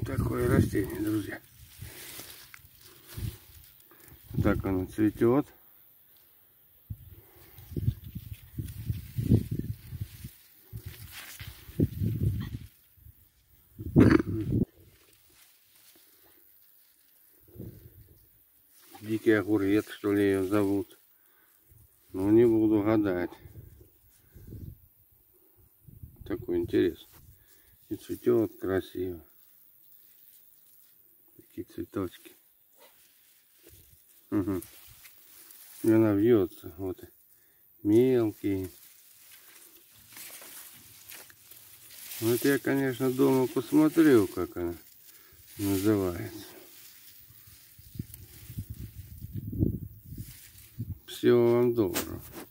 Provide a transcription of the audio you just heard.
Такое растение, друзья. Так оно цветет. Дикий огурец, что ли, ее зовут. Но не буду гадать. Такой интересный. И цветет красиво. Такие цветочки. Угу. И она вьется. Вот. Мелкие. Вот я, конечно, дома посмотрю, как она называется. Всего вам доброго.